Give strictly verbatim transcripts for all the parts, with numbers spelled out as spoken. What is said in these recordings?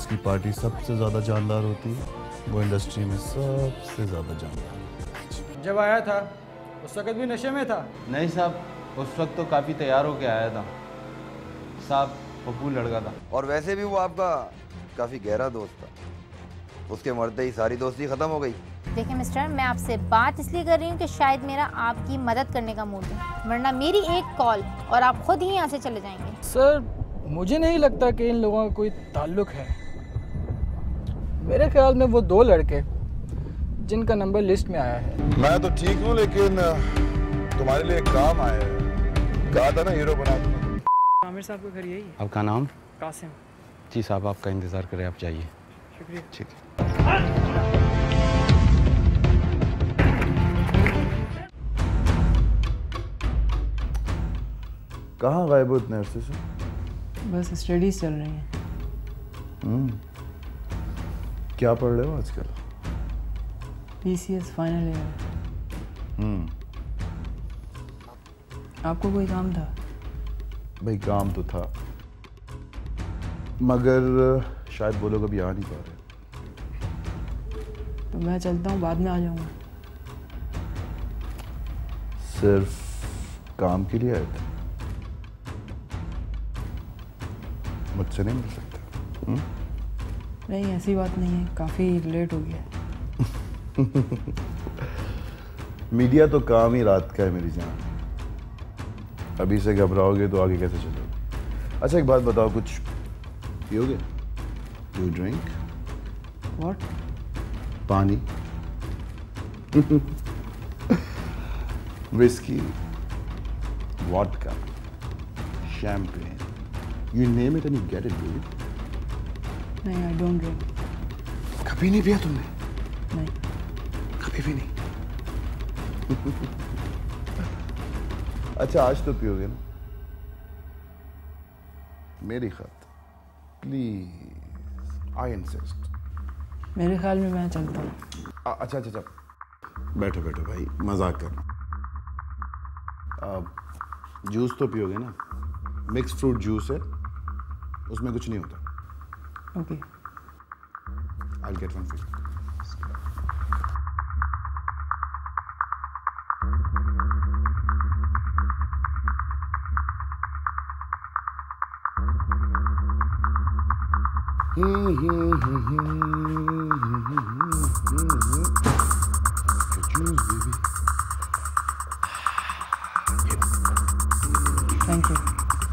जिसकी पार्टी सबसे ज़्यादा जानदार होती है वो इंडस्ट्री में सबसे ज़्यादा जानदार है। जब आया था उस वक्त भी नशे में था? नहीं साहब, उस वक्त तो काफ़ी तैयार होके आया था साहब, पप्पू लड़का था। और वैसे भी वो आपका काफ़ी गहरा दोस्त था, उसके मरते ही सारी दोस्ती ख़त्म हो गई। देखिए मिस्टर, मैं आपसे बात इसलिए कर रही हूँ कि शायद मेरा आपकी मदद करने का मूड है, वरना मेरी एक कॉल और आप खुद ही यहाँ से चले जाएंगे। सर मुझे नहीं लगता कि इन लोगों का कोई ताल्लुक है। मेरे ख्याल में वो दो लड़के जिनका नंबर लिस्ट में आया है। मैं तो ठीक हूँ, लेकिन तुम्हारे लिए एक काम आया है। कहा था ना हीरो बना दूंगा। आमिर साहब का घर यही है। आपका नाम? कासिम। जी साहब, आपका इंतज़ार करें, आप जाइए। शुक्रिया। ठीक है। कहाँ गायब हो इतने अरसे से? बस स्टडीज चल रही हैं। हम्म, क्या पढ़ रहे हो आजकल? PCS final year. हम्म, आपको कोई काम था? भाई काम तो था, मगर शायद वो लोग अभी आ नहीं पा रहे। तो मैं चलता हूँ, बाद में आ जाऊँगा। सिर्फ काम के लिए आए थे? मुझसे नहीं मिल सकते? हुँ? नहीं, ऐसी बात नहीं है, काफ़ी लेट हो गया। मीडिया तो काम ही रात का है मेरी जान। अभी से घबराओगे तो आगे कैसे चलोगे? अच्छा एक बात बताओ, कुछ पियोगे? You drink? व्हाट? पानी? Whisky, vodka, champagne, you name it and you get it, dude. नहीं, I don't drink. कभी नहीं पिया तुमने? नहीं। कभी भी नहीं? अच्छा आज तो पियोगे ना? मेरी खत, प्लीज, आई इंसिस्ट। मेरे ख्याल में मैं चलता हूँ। अच्छा अच्छा अच्छा, बैठो बैठो भाई, मजाक कर। जूस तो पियोगे ना? मिक्स फ्रूट जूस है, उसमें कुछ नहीं होता। Okay. I'll get one for you. Thank you.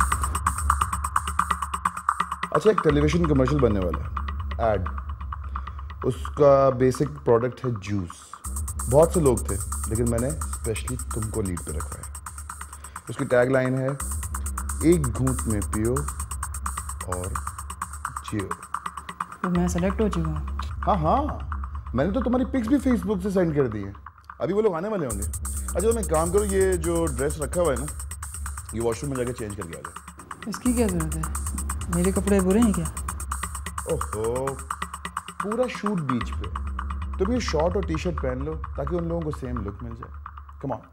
अच्छा एक टेलीविजन कमर्शियल बनने वाला है, एड। उसका बेसिक प्रोडक्ट है जूस। बहुत से लोग थे लेकिन मैंने स्पेशली तुमको लीड पे रखवाया। उसकी टैगलाइन है, एक घूंट में पियो और जियो। तो मैं सेलेक्ट हो चुका हूँ? हाँ हाँ, मैंने तो तुम्हारी पिक्स भी फेसबुक से सेंड कर दी है। अभी वो लोग आने वाले होंगे। अच्छा तो मैं काम करो, ये जो ड्रेस रखा हुआ है ना, ये वॉशरूम में जाकर चेंज करके आ जाओ। इसकी क्या ज़रूरत है? मेरे कपड़े बुरे हैं क्या? ओहो, पूरा शूट बीच पे, तुम ये शॉर्ट और टी शर्ट पहन लो ताकि उन लोगों को सेम लुक मिल जाए। Come on.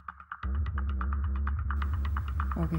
ओके।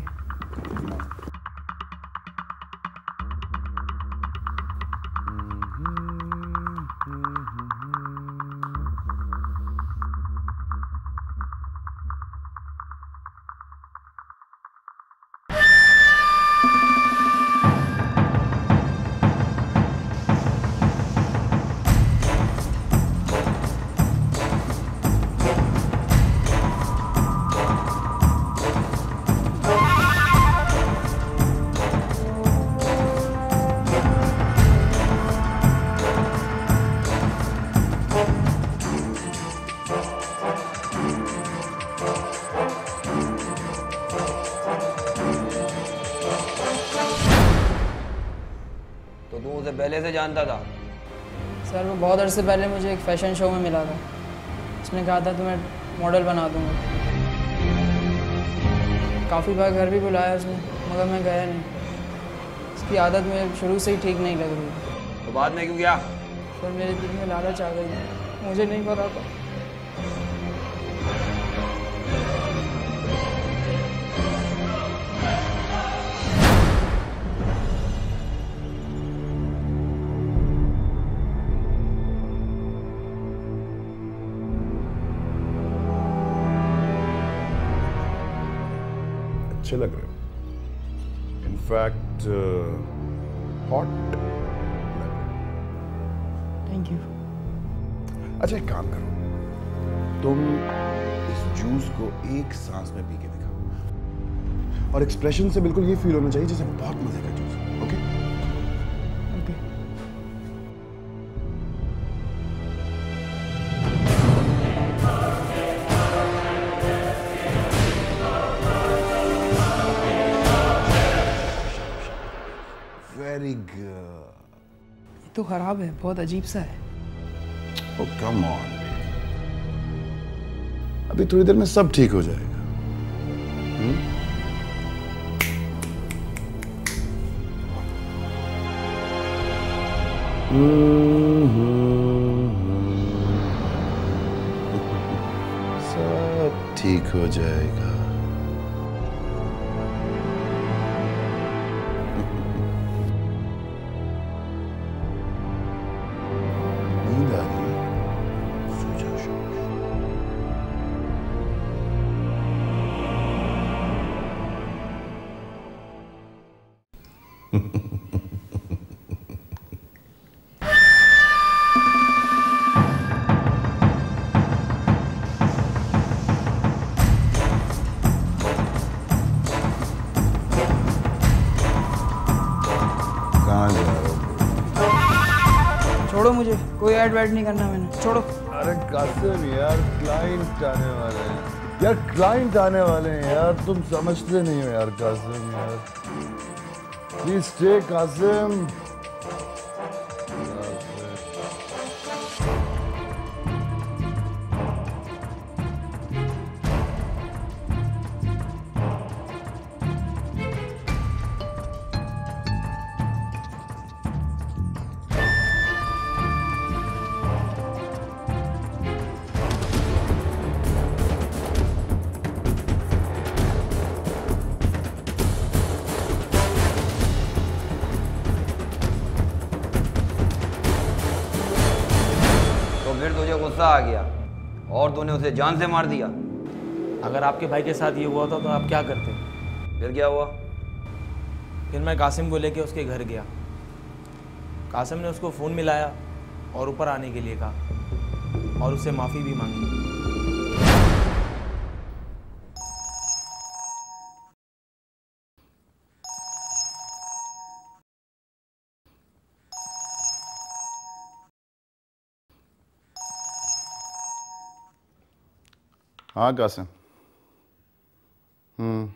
पहले से जानता था? सर वो बहुत अरसे पहले मुझे एक फैशन शो में मिला था। उसने कहा था तुम्हें मॉडल बना दूंगा। काफ़ी बार घर भी बुलाया उसने, मगर मैं गया नहीं। उसकी आदत मुझे शुरू से ही ठीक नहीं लग रही। तो बाद में क्यों गया? सर मेरे दिल में लालच आ गई, मुझे नहीं पता था। अच्छे लग रहे हो। इनफैक्ट हॉट लग रहे हो। Thank you. अच्छा एक काम करो, तुम इस जूस को एक सांस में पी के दिखाओ और एक्सप्रेशन से बिल्कुल ये फील होना चाहिए जैसे बहुत मजे का juice. Okay okay. Very good. ये तो खराब है, बहुत अजीब सा है। Oh, come on. अभी थोड़ी देर में सब ठीक हो जाएगा। हुँ? सब ठीक हो जाएगा। नींद आ रही है? सो जाओ शाबाश। कहाँ जा रहे हो? छोड़ो मुझे, कोई ऐड वैड नहीं करना मैंने, छोड़ो। अरे कासिम यार, क्लाइंट आने वाले हैं यार, क्लाइंट आने वाले हैं यार, तुम समझते नहीं हो यार कासिम यार। Please stay Qasim. फिर तुझे गुस्सा आ गया और तूने उसे जान से मार दिया। अगर आपके भाई के साथ ये हुआ था तो आप क्या करते? फिर क्या हुआ? फिर मैं कासिम को लेके उसके घर गया। कासिम ने उसको फ़ोन मिलाया और ऊपर आने के लिए कहा और उससे माफ़ी भी मांगी। हाँ कासिम। हम्म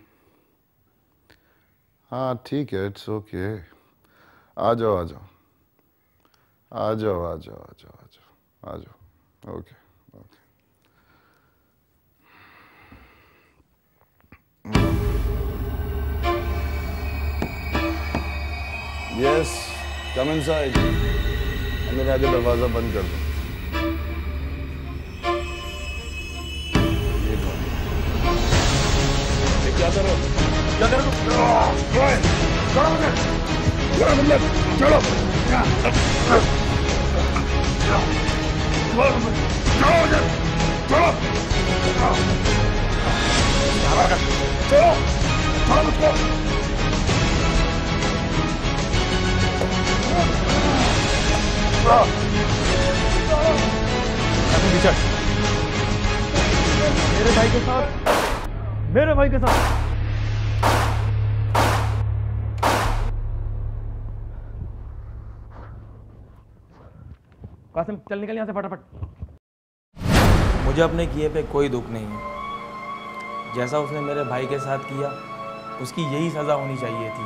हाँ ठीक है, इट्स ओके। आ जाओ आ जाओ आ जाओ आ जाओ आ जाओ आ जाओ आ जाओ। Okay okay. Yes, come inside. अंदर आके दरवाजा बंद कर दो। क्या करो क्या करो चलो मुझे चलो मुझे चलो चलो मुझे चलो चलो चलो मुझको मेरे भाई के साथ मेरे भाई के साथ कासिम चल निकल यहाँ से फटाफट। मुझे अपने किए पे कोई दुख नहीं है। जैसा उसने मेरे भाई के साथ किया उसकी यही सज़ा होनी चाहिए थी।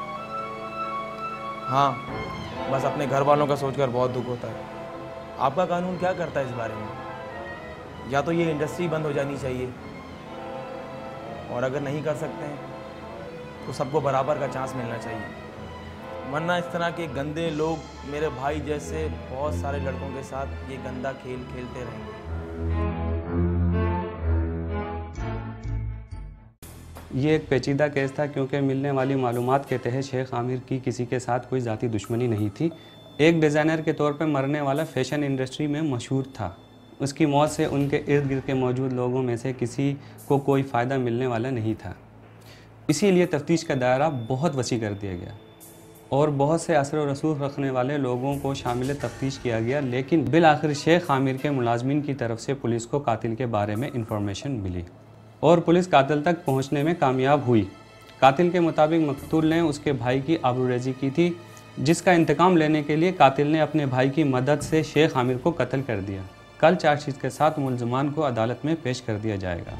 हाँ, बस अपने घर वालों का सोचकर बहुत दुख होता है। आपका कानून क्या करता है इस बारे में? या तो ये इंडस्ट्री बंद हो जानी चाहिए और अगर नहीं कर सकते हैं तो सबको बराबर का चांस मिलना चाहिए, वरना इस तरह के गंदे लोग मेरे भाई जैसे बहुत सारे लड़कों के साथ ये गंदा खेल खेलते रहेंगे। ये एक पेचीदा केस था क्योंकि मिलने वाली मालूमात के तहत शेख आमिर की किसी के साथ कोई ज़ाती दुश्मनी नहीं थी। एक डिज़ाइनर के तौर पर मरने वाला फैशन इंडस्ट्री में मशहूर था। उसकी मौत से उनके इर्द गिर्द के मौजूद लोगों में से किसी को कोई फ़ायदा मिलने वाला नहीं था। इसीलिए तफ्तीश का दायरा बहुत वसी कर दिया गया और बहुत से असर और रसूख रखने वाले लोगों को शामिल तफ्तीश किया गया, लेकिन बिल आखिर शेख आमिर के मुलाजमीन की तरफ से पुलिस को कातिल के बारे में इंफॉर्मेशन मिली और पुलिस कातिल तक पहुंचने में कामयाब हुई। कातिल के मुताबिक मकतूल ने उसके भाई की आबरूरेज़ी की थी, जिसका इंतकाम लेने के लिए कातिल ने अपने भाई की मदद से शेख आमिर को कत्ल कर दिया। कल चार्जशीट के साथ मुलजमान को अदालत में पेश कर दिया जाएगा।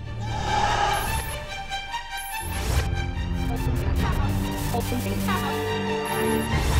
Thank you.